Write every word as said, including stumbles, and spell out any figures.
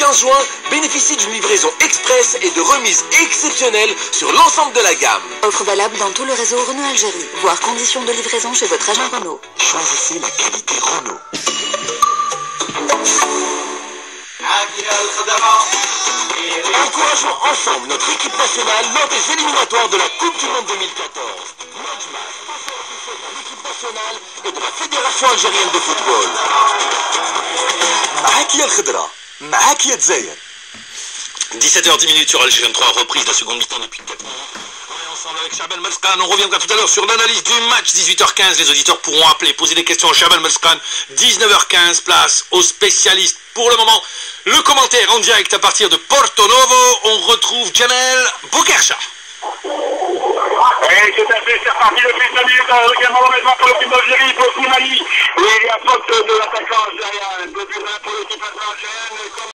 quinze juin, bénéficie d'une livraison express et de remises exceptionnelles sur l'ensemble de la gamme. Offre valable dans tout le réseau Renault Algérie. Voir conditions de livraison chez votre agent Renault. Choisissez la qualité Renault. Encourageons ensemble notre équipe nationale lors des éliminatoires de la Coupe du Monde deux mille quatorze. Najma, sponsor officiel de l'équipe nationale et de la Fédération algérienne de football. معاك يا الخضرة معاك يا الجزائر. dix-sept heures dix sur Algérien trois, reprise de la seconde mi-temps depuis quatre minutes. On est ensemble avec Charbel Melskan. On reviendra tout à l'heure sur l'analyse du match. dix-huit heures quinze, les auditeurs pourront appeler, poser des questions à Charbel Melskan. dix-neuf heures quinze, place aux spécialistes. Pour le moment, le commentaire en direct à partir de Porto Novo. On retrouve Jamel Boukercha. Et tout à fait, c'est reparti depuis cinq minutes, également l'enlèvement pour l'équipe d'Algérie, pour Koulibaly. Oui, il y a faute de l'attaquant algérien, deux buts pour l'équipe algérienne.